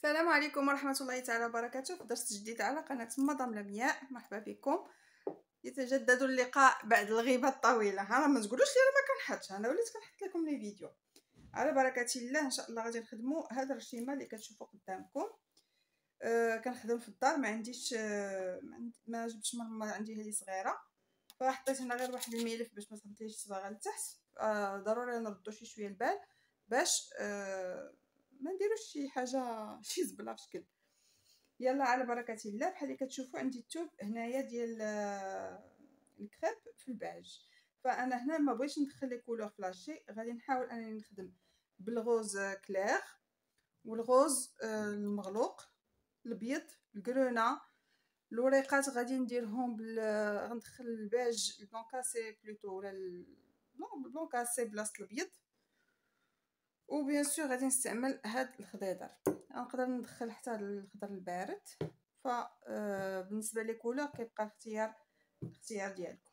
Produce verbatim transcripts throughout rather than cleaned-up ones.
السلام عليكم ورحمة الله تعالى وبركاته. في درس جديد على قناة مدام لمياء. مرحبا بكم. يتجدد اللقاء بعد الغيبة الطويلة. ها ما تقولوش لي راه ما كنحطش، انا وليت كنحط لكم لي فيديو على بركة الله. ان شاء الله غادي نخدموا هذا الرشيمه اللي كتشوفوا قدامكم. أه كنخدم في الدار، ما عنديش أه ما جبتش مرمى عندي هذه صغيره، فحطيت هنا غير واحد الملف باش ما تهبطليش الصباغه لتحت. أه ضروري نردو شي شويه البال باش أه ما نديروش شي حاجه شي زبله في شكل. يلا على بركه الله. بحال اللي كتشوفوا عندي التوب هنايا ديال الكريب في الباج، فانا هنا ما بغيتش ندخل لي كولور فلاشي، غادي نحاول انني نخدم بالغوز كلير والغوز المغلوق، الابيض، الكرونا. الوريقات غادي نديرهم بال غندخل الباج البلون كاسي بلوتو ولا نو البلون كاسي بلاصه الابيض، وبيان سور غادي نستعمل هاد الخضيضر. نقدر ندخل حتى الخضر البارد، ف بالنسبه لي كولور كيبقى الاختيار الاختيار ديالكم.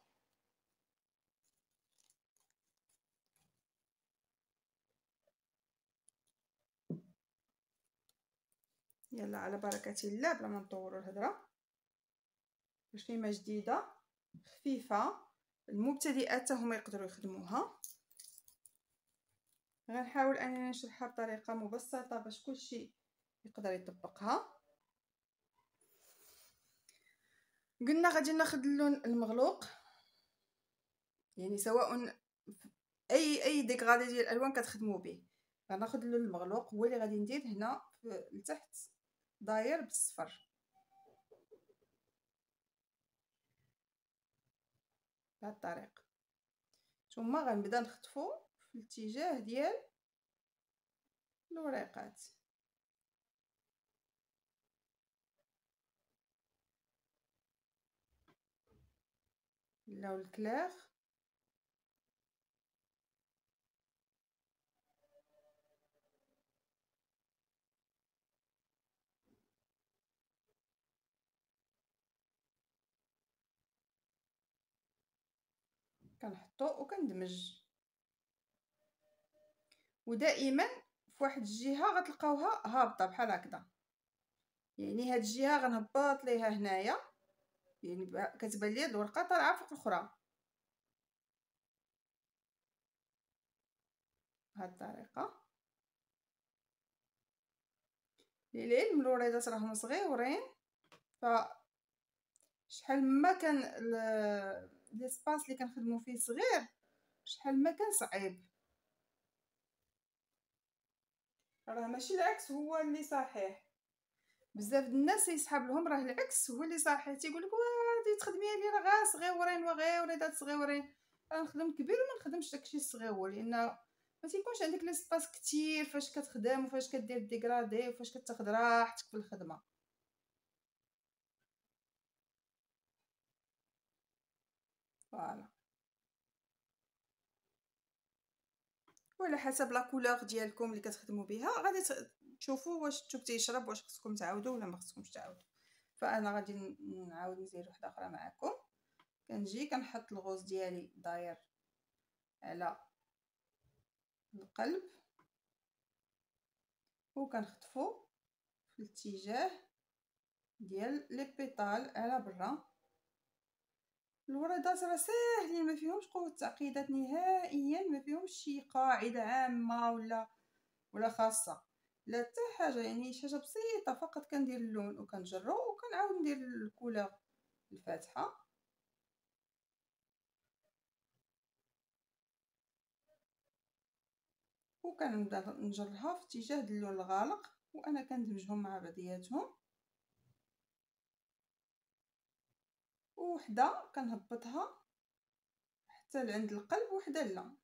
يلا على بركه الله بلا ما نطولوا الهضره. رشيمه جديده خفيفه، المبتدئات هما يقدروا يخدموها. غنحاول انني نشرحها بطريقه مبسطه باش كلشي يقدر يطبقها. قلنا غادي ناخذ اللون المغلوق، يعني سواء اي اي ديكغادي ديال الالوان كتخدموا به. غناخذ اللون المغلوق هو اللي غادي ندير هنا لتحت داير بالصفر بهذه الطريقه، ثم غنبدا نخطفو في الاتجاه ديال الوريقات. اللون الكلير كنحطو وكندمج، ودائما في واحد الجهه غتلقاوها هابطه بحال هكذا، يعني هاد الجهه غنهبط ليها هنايا، يعني كتبان لي الورقه طالعه فوق الاخرى بهاد الطريقه. للعلم الوريضات راهم صغيورين، ف شحال ما كان ليسباس اللي كنخدموا فيه صغير شحال ما كان صعيب. راه ماشي العكس هو اللي صحيح، بزاف الناس يسحب لهم راه العكس هو اللي صحيح، تيقول لك واه تخدمي لي راه غا صغيورين وغير وليدات صغيورين. انا نخدم كبير وما نخدمش داكشي الصغيور، لان ما تيكونش عندك ليسباس كتير فاش كتخدم وفاش كدير ديغرادي وفاش كتاخد راحتك في الخدمه. فوالا، وعلى حسب لا كولور ديالكم اللي كتخدموا بها غادي تشوفوا واش الثوب تيشرب، واش خصكم تعاودوا ولا ما خصكمش تعاودوا. فانا غادي نعاود نزيد وحده اخرى معكم. كنجي كنحط الغوز ديالي داير على القلب وكنخطفو في الاتجاه ديال لي بيطال على برا. الوريضات راه ساهلين ما فيهمش قوه تعقيدات نهائيا، ما فيهمش شي قاعده عامه ولا ولا خاصه، لا حتى حاجه، يعني شي حاجه بسيطه فقط. كندير اللون وكنجرو وكنعاود ندير الكولور الفاتحه، وكنبدا نجرها في اتجاه اللون الغالق وانا كندمجهم مع بعضياتهم. وحده كنهبطها حتى لعند القلب وحده لا.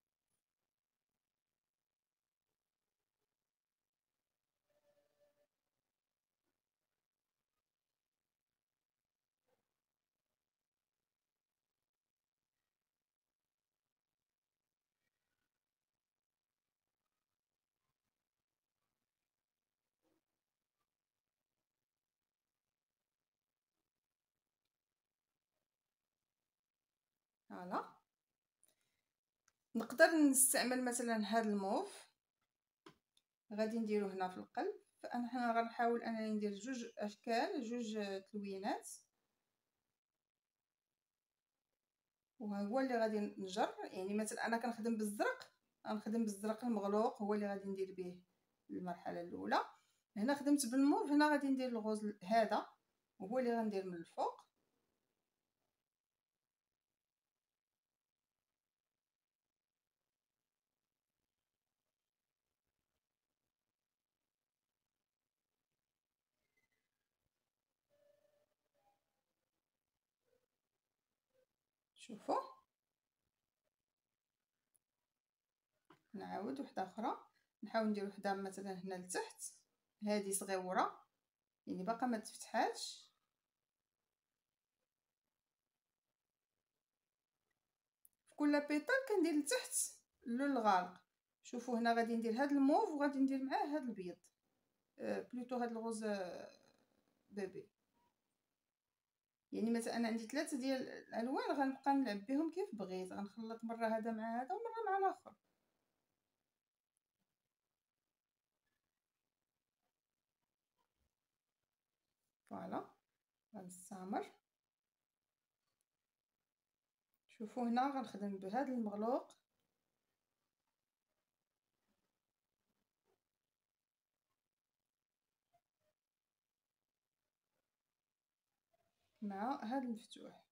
فوالا، نقدر نستعمل مثلا هذا الموف، غادي نديرو هنا في القلب فانا حنا غنحاول انني ندير جوج اشكال، جوج تلوينات، وهو اللي غادي نجر. يعني مثلا انا كنخدم بالزرق، غنخدم بالزرق المغلوق، هو اللي غادي ندير به المرحله الاولى. هنا خدمت بالموف، هنا غادي ندير الغوز هذا وهو اللي غندير من الفوق. شوفوا، نعاود وحده اخرى، نحاول ندير وحده مثلا هنا لتحت، هذه صغيره يعني باقا ما تفتحاتش. في كل بيطال كندير لتحت اللون الغامق. شوفوا هنا غادي ندير هذا الموف وغادي ندير معاه هذا البيض، أه بلوتو هذا الغوز بيبي. يعني مثلا انا عندي ثلاثه ديال الالوان غنبقى نلعب بهم كيف بغيت، غنخلط مره هذا مع هذا ومره مع الاخر. فوالا غنستعمر. شوفوا هنا غنخدم بهذا المغلوق، مع هذا المفتوح.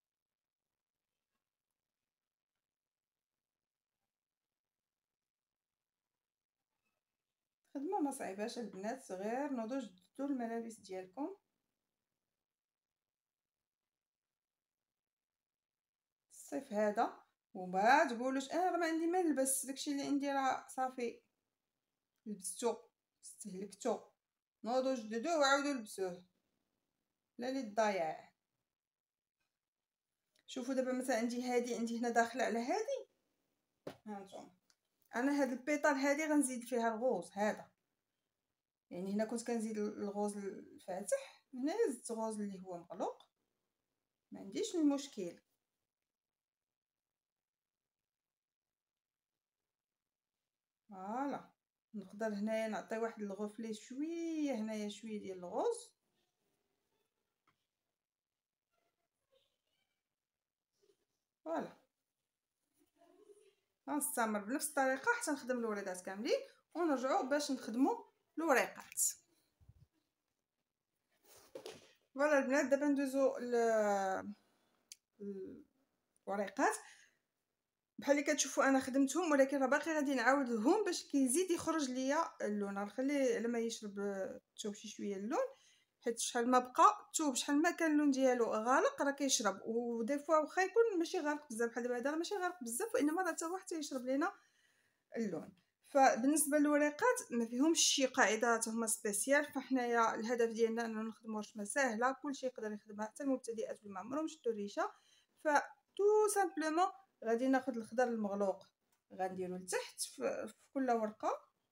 خدمه ما صعيباش البنات، غير نوضوا جددوا الملابس ديالكم. الصيف هذا وما تقولوش انا راه ما عندي ما نلبس، داكشي اللي عندي راه صافي لبستو استهلكتو، نوضوا جددوه وعاودوا لبسوه، لا للضياع. شوفوا دابا مثلا عندي هذه، عندي هنا داخله على هذه، ها انتم انا هاد البيطال هذه غنزيد فيها الغوز هذا. يعني هنا كنت كنزيد الغوز الفاتح، هنا زدت غوز اللي هو مغلوق، ما عنديش المشكل. فوالا نقدر هنايا نعطي واحد الغوفلي شويه، هنايا شويه ديال الغوز. فوالا غنستمر بنفس الطريقه حتى نخدم الوريدات كاملين ونرجعوا باش نخدموا الوريقات. فوالا البنات دابا ندوزو الوريقات. بحال اللي كتشوفوا انا خدمتهم، ولكن راه باقي غادي نعاودهم باش كيزيد يخرج ليا اللون. غنخليه على ما يشرب الثوب شي شويه اللون، حيت شحال ما بقى الثوب شحال ما كان اللون ديالو غالق راه كيشرب. ودي فوا واخا يكون ماشي غالق بزاف بحال دابا هذا ماشي غالق بزاف، وانما راه حتى هو حتى يشرب لينا اللون. فبالنسبه للوريقات ما فيهمش شي قاعده هما سبيسيال، فحنايا الهدف ديالنا اننا نخدموا رسمه سهله كلشي يقدر يخدمها حتى المبتدئات واللي ما عمرهم شدوا الريشه. ف تو سامبلومون غادي ناخذ الخضر المغلوق غنديرو لتحت في كل ورقه،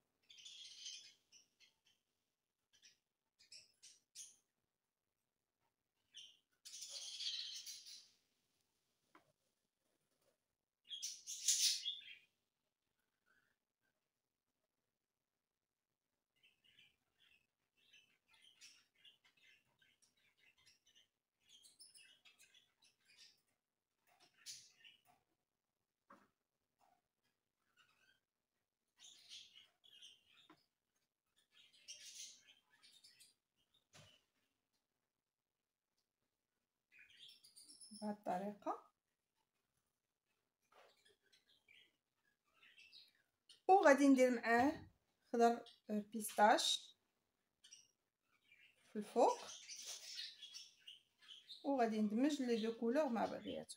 بهذه الطريقه. وغادي ندير معاه خضر بيستاش في الفوق، وغادي ندمج لي دو كولور مع بعضياتهم.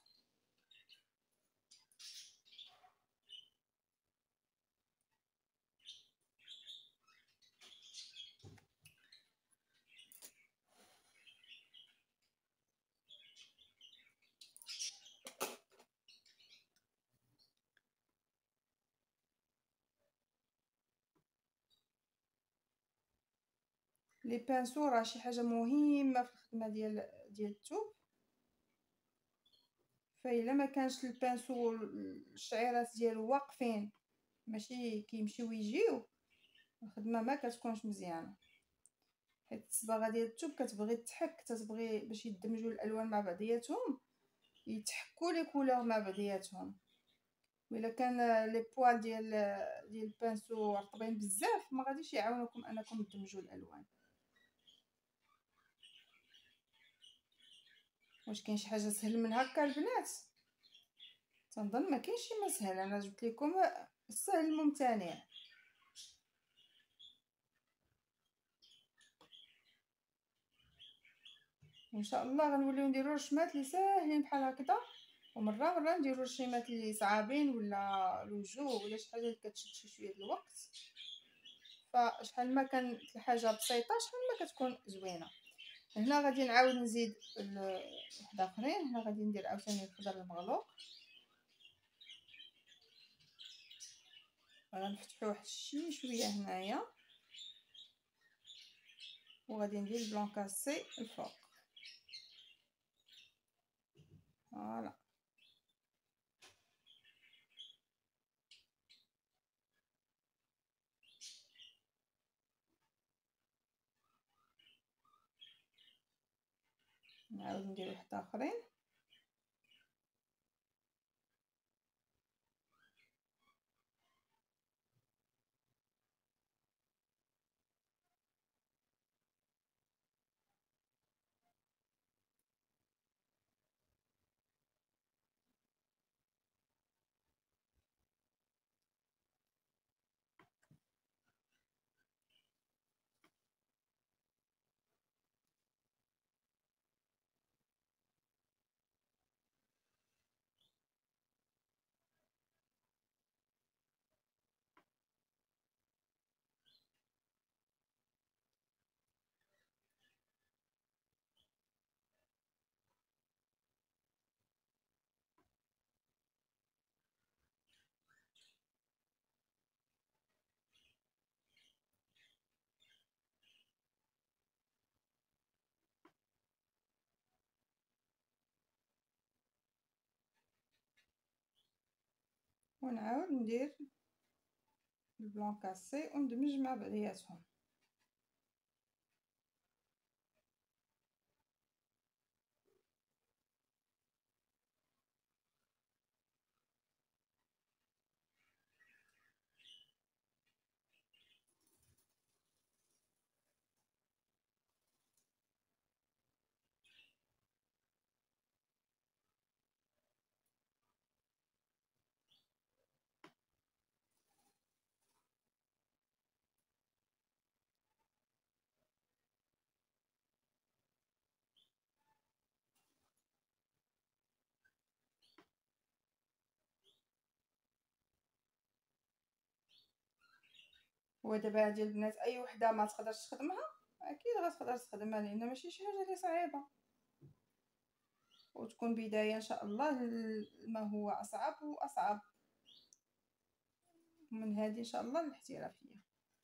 لي بانسو راه شي حاجه مهمه في الخدمه ديال ديال الثوب، فإلا ما كانش البانسو الشعيرات ديالو واقفين ماشي كيمشيو ويجيو، الخدمه ما كتكونش مزيانه. حيت الصباغه ديال الثوب كتبغي تحك، كتبغي باش يدمجوا الالوان مع بعضياتهم، يتحكوا لي كولور مع بعضياتهم. وإلا كان لي بوال ديال ديال البانسو رطبين بزاف ما غاديش يعاونوكم انكم تدمجوا الالوان. واش كاين شي حاجه سهل من هكا البنات؟ تنظن ما كاينش شي ما سهل. انا جبت لكم السهل الممتنع. ان شاء الله غنوليو نديرو رشمات اللي ساهلين بحال هكذا، ومره مره نديرو رشيمات اللي صعابين ولا الوجوه ولا شي حاجه اللي كتشد شي شويه د الوقت. فشحال ما كانت الحاجه بسيطه شحال ما كتكون زوينه. هنا غادي نعاود نزيد واحد اخرين. هنا غادي ندير عاوتاني الخضر المغلوق، غنفتحو واحد شي شويه هنايا، وغادي ندير البلون كاسي الفوق. فوالا نعاود ندير واحد اخرين. ونعاود ندير البلون كاسي وندمج مع بعضياتهم. ودابا هادي البنات اي وحده ما تقدرش تخدمها اكيد غتقدر تخدمها، لان ماشي شي حاجه اللي صعيبه، وتكون بدايه ان شاء الله ما هو اصعب واصعب من هذه ان شاء الله الاحترافيه.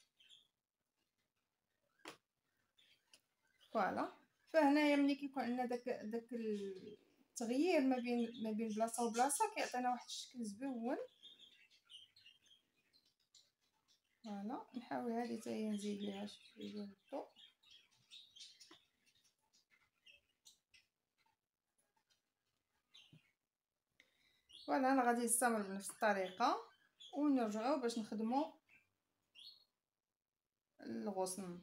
فوالا. فهنايا ملي كيكون عندنا داك داك التغيير ما بين ما بين بلاصه وبلاصه كيعطينا واحد الشكل زوين. فوالا نحاول هذه حتى هي نزيد ليها شويه ديال الضوء. فوالا انا غادي نستمر بنفس الطريقه ونرجعوا باش نخدموا الغصن.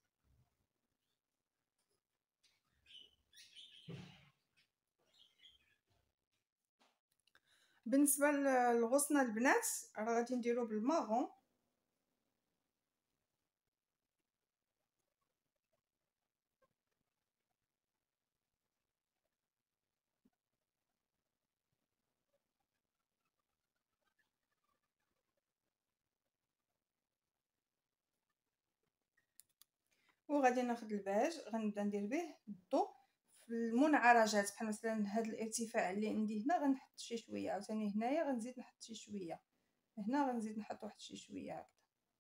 بالنسبه للغصن البنات راه غادي نديرو بالماغون. وغادي ناخذ الباج غنبدا ندير به الضوء في المنعرجات، بحال مثلا هذا الارتفاع اللي عندي هنا غنحط شي شويه، عاوتاني هنايا غنزيد نحط شي شويه، هنا غنزيد نحط واحد شي شويه هكذا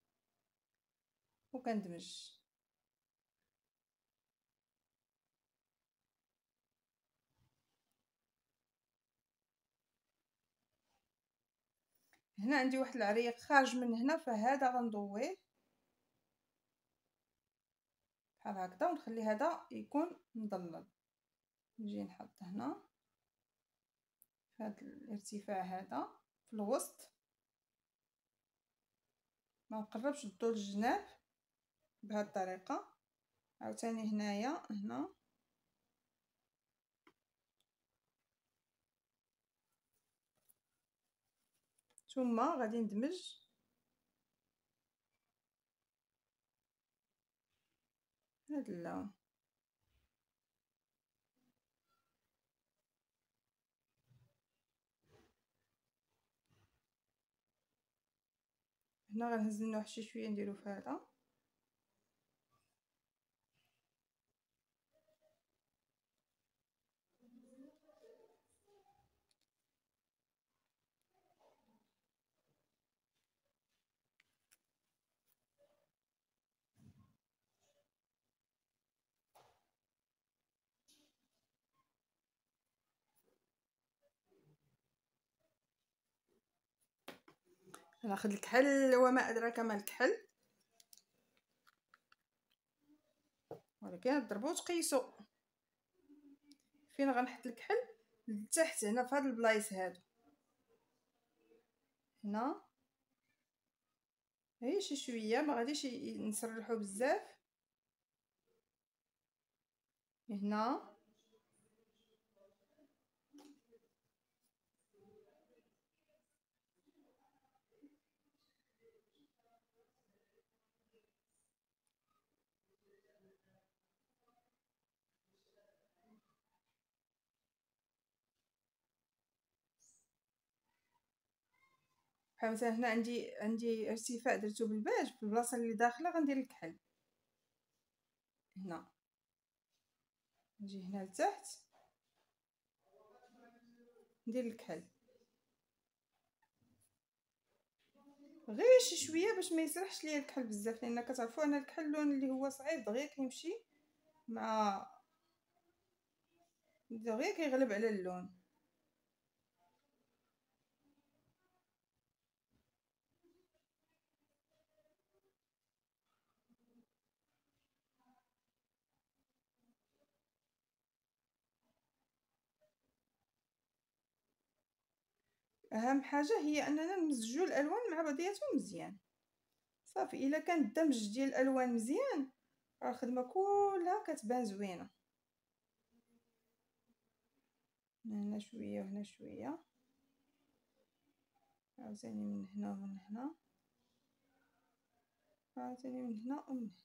وكندمج. هنا عندي واحد العريق خارج من هنا، فهذا غنضويه بحال هكذا، ونخلي هذا يكون مضلل. نجي نحط هنا في هذا الارتفاع هذا في الوسط، ما نقربش الضوء للجناب بهذه الطريقه. عاوتاني هنايا هنا ثم غادي ندمج هذا اللون. هنا غنهز لنا واحد شي شويه نديرو في هذا. ناخذ الكحل وما ادراك ما الكحل، ولكن نضربو وتقيسو. فين غنحط الكحل؟ لتحت هنا في هاد البلايص هادو، هنا غير شي شويه، ما غاديش نسرحو بزاف. هنا بحال مثلا هنا عندي عندي ارتفاع درتو بالباج، في البلاصه اللي داخله غندير الكحل. هنا نجي هنا لتحت ندير الكحل غير شي شويه باش ما يسرحش ليا الكحل بزاف، لان كتعرفوا ان الكحل اللون اللي هو صعيب دغيا كيمشي مع دغيا كيغلب على اللون. اهم حاجه هي اننا نمزجوا الالوان مع بعضياتهم مزيان. صافي، الا كان الدمج ديال الالوان مزيان راه الخدمه كلها كتبان زوينه. هنا شويه وهنا شويه، عاوتاني من هنا ومن هنا، عاوتاني من هنا ومن هنا.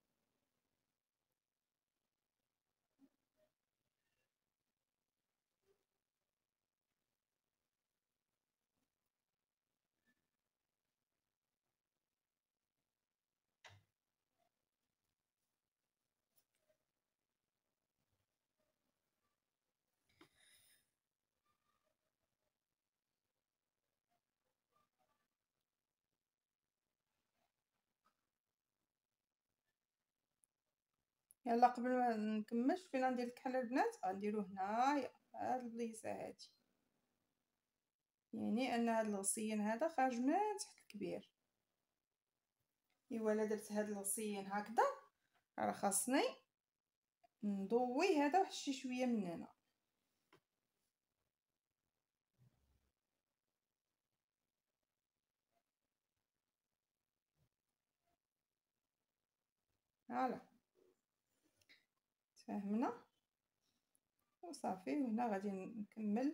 يلا قبل ما نكمل فين غندير الكحل البنات، غنديرو هنايا هاد البليصه هادي، يعني ان هاد الغصيين هذا خارج من تحت الكبير. ايوا الا درت هاد الغصيين هكذا راه خاصني نضوي هذا واحد شي شويه من هنا. فوالا تفاهمنا وصافي. وهنا غادي نكمل.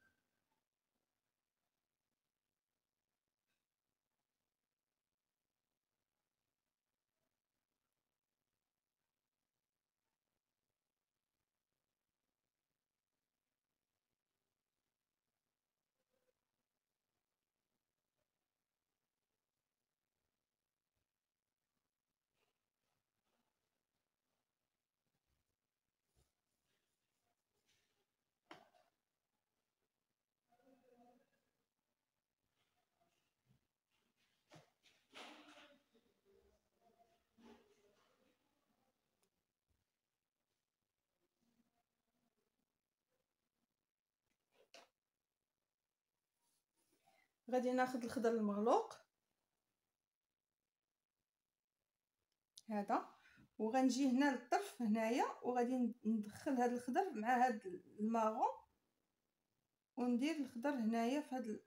غادي ناخذ الخضر المغلوق هذا وغنجي هنا للطرف هنايا وغادي ندخل هذا الخضر مع هذا الماغون وندير الخضر هنايا في هذا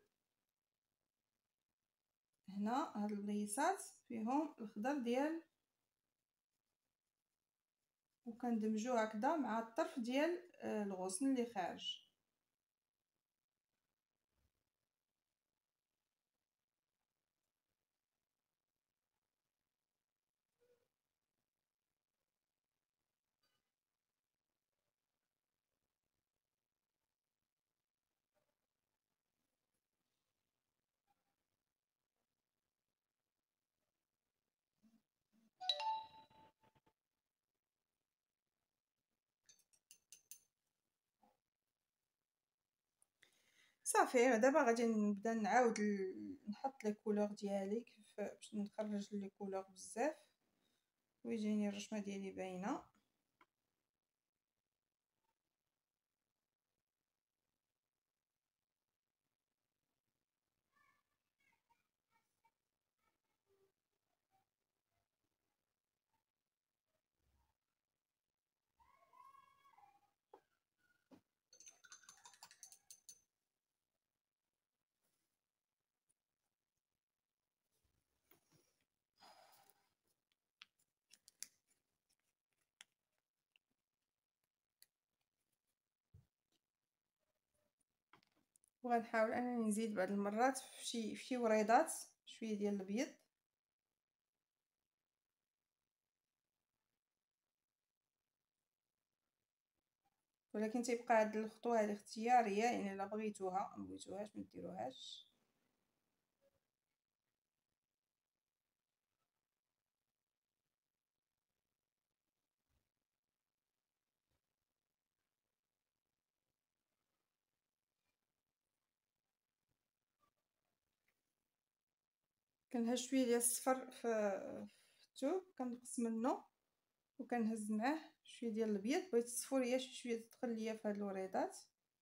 هنا هاد البليصات فيهم الخضر ديال وكندمجو هكذا مع الطرف ديال الغصن اللي خارج. صافي دابا غادي نبدا نعاود نحط لي كولور ديالي كيف باش نخرج لي كولور بزاف ويجيني الرشمه ديالي باينه. وغنحاول انني نزيد بعض المرات في شي في شي وريضات شويه ديال الابيض، ولكن تيبقى هاد الخطوه هذه اختياريه، يعني الا بغيتوها ما بغيتوهاش ما ديروهاش. كنهز شويه ديال الصفر في الثوب كنقص منه وكنهز معاه شويه ديال الابيض، بغيت الصفوريه شي شويه تدخل ليا في هاد الوريضات.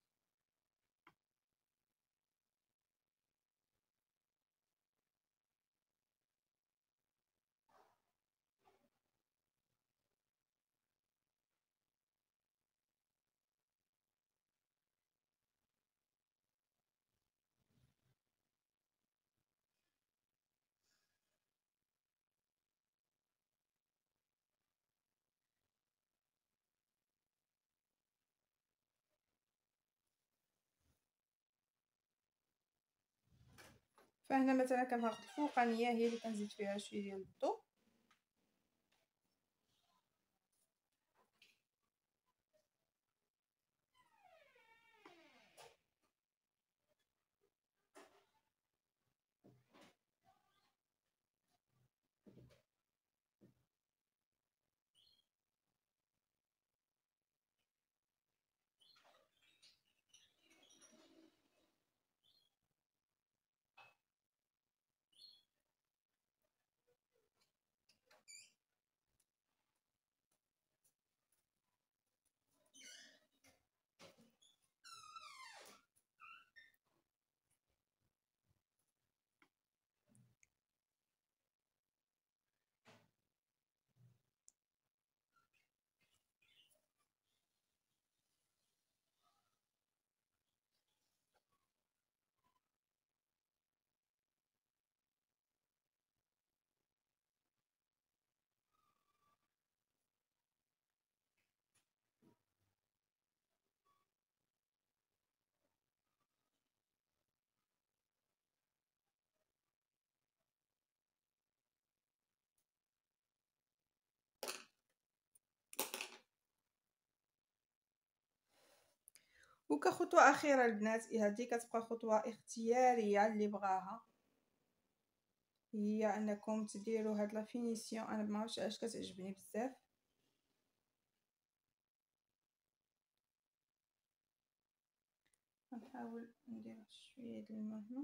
فهنا مثلا كنهبط الفوقانيه هي اللي كنزيد فيها شويه ديال الضوء، وكخطوه اخيره البنات هذه كتبقى خطوه اختياريه اللي بغاها، هي انكم تديروا هاد لا فينيسيون. انا ما عرفتش علاش كتعجبني بزاف. غنحاول ندير شويه د الماء هنا.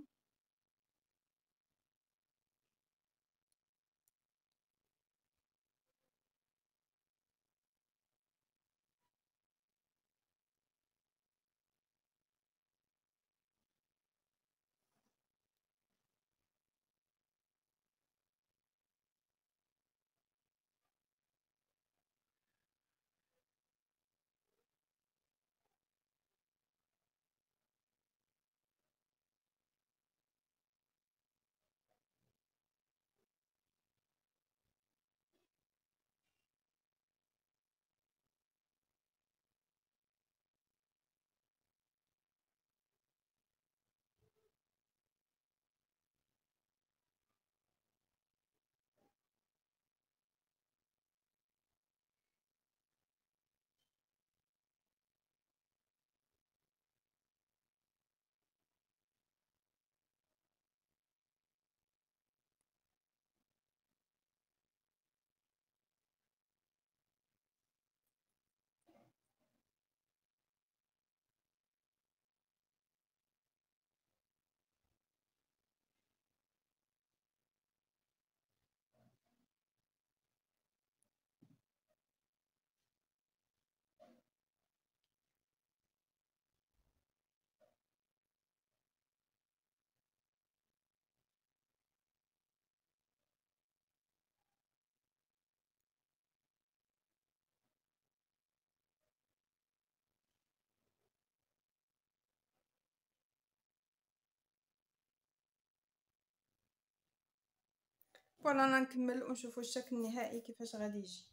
فوالا انا نكمل ونشوفوا الشكل النهائي كيفاش غادي يجي.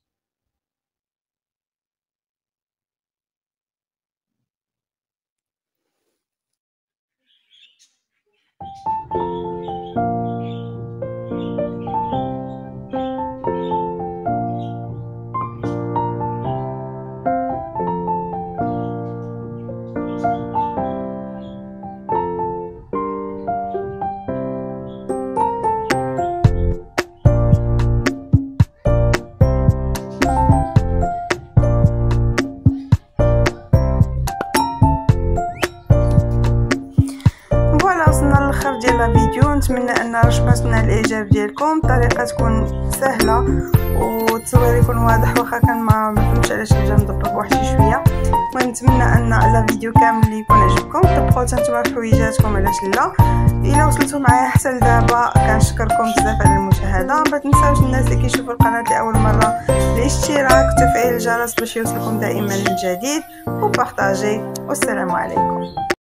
وصلنا للاخر ديال الفيديو. نتمنى ان رشبتنا الاعجاب ديالكم. الطريقه تكون سهله والتصوير يكون واضح، واخا كان ما فهمتش علاش جا مضبب واحد شي شويه. ونتمنى ان الفيديو كامل يكون عجبكم. طبقوا حتى نتوما في حويجاتكم علاش لا. الا وصلتوا معايا حتى لدابا كنشكركم بزاف على المشاهده. ما تنساوش الناس اللي كيشوفوا القناه لاول مره الاشتراك وتفعيل الجرس باش يوصلكم دائما الجديد، وبارطاجي. والسلام عليكم.